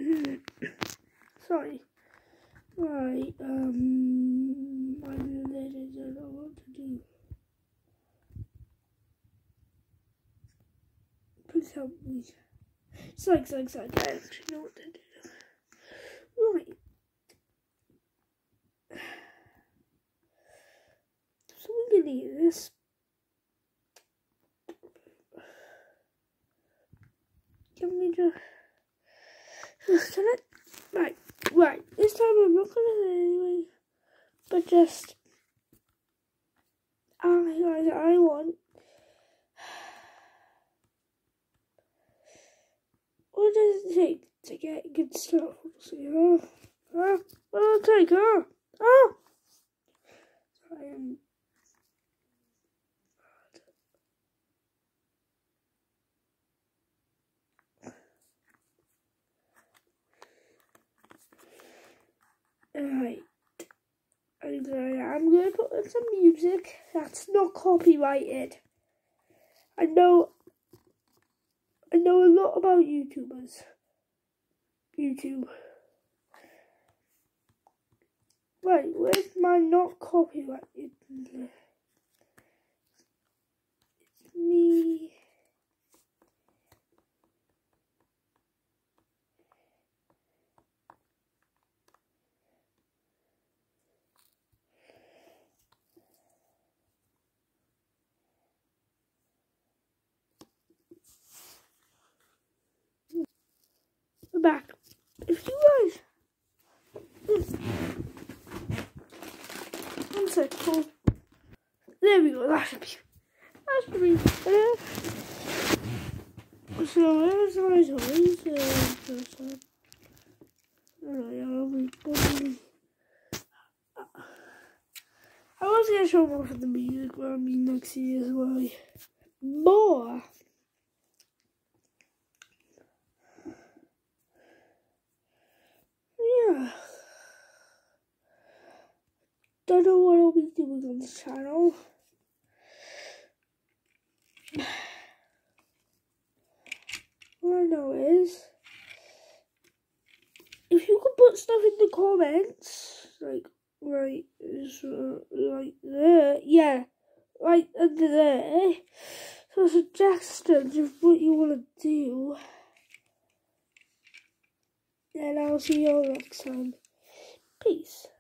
Sorry. Right, I don't know what to do. Please help me. Psych, I actually know what to do. Right. So we're gonna eat this. Can we just turn it? Right. This time I'm not gonna anyway. But just I want. What does it take to get good stuff? See, what does it take, Sorry, Alright. I'm gonna put in some music that's not copyrighted. I know a lot about YouTubers. YouTube. Right, where's my not copyrighted? It's me. We're back. If you guys, one sec, cool. There we go. That should be better. So there's my toys. I was gonna show more of the music, but I mean next year as well. More. Yeah. Don't know what I'll be doing on this channel. What I know is, if you could put stuff in the comments, like right there, yeah, right under there, so suggestions of what you want to do, and I'll see you all next time. Peace.